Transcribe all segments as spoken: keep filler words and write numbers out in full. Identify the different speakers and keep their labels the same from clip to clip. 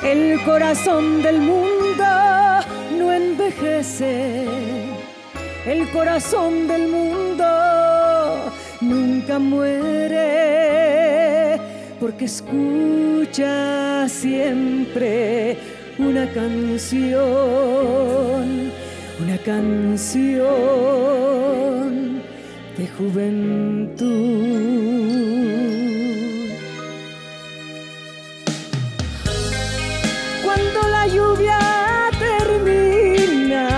Speaker 1: El corazón del mundo no envejece. El corazón del mundo nunca muere, porque escucha siempre una canción, una canción de juventud. Cuando la lluvia termina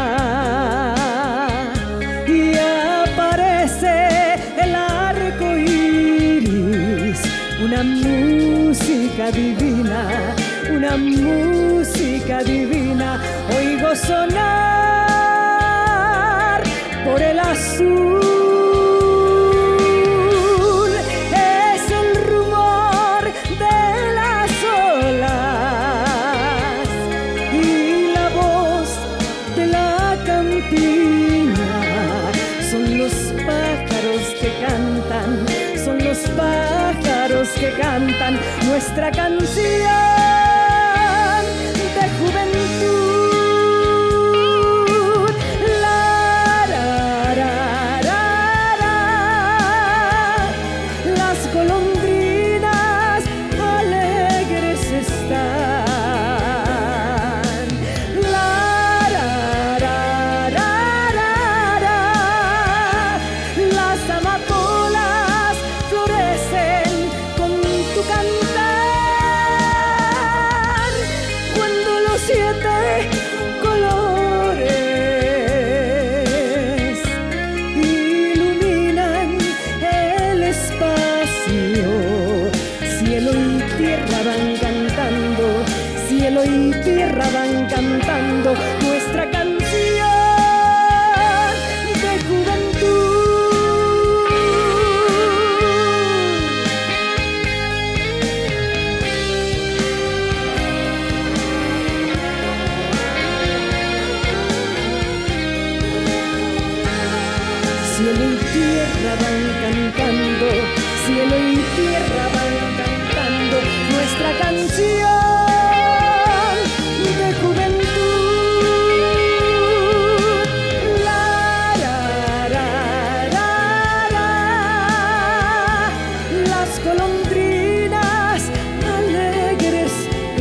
Speaker 1: y aparece el arco iris, una música divina, una música divina, oigo sonar por el azul. Es el rumor de las olas y la voz de la campiña. Son los pájaros que cantan, son los pájaros que cantan nuestra canción de juventud. La, ra, ra, ra, ra. Las golondrinas alegres están. La, ra, ra, ra, ra, ra. Las amapolas florecen con tu cantar. Cuando los siete colores iluminan el espacio, cielo y tierra van cantando, cielo y tierra van cantando nuestra canción de juventud. Cielo y tierra van cantando, cielo y tierra van cantando nuestra canción de juventud. La, ra, ra, ra, ra. Las golondrinas alegres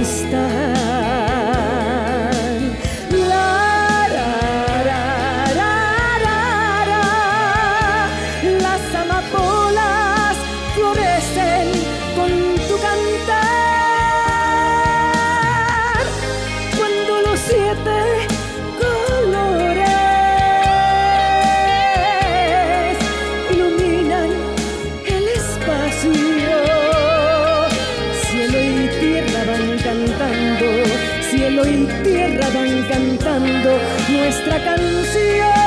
Speaker 1: están. La, ra, ra, ra, ra, ra. Las amapolas florecen con tu cantar. Cuando los siete colores iluminan el espacio, cielo y tierra van cantando, cielo y tierra van cantando nuestra canción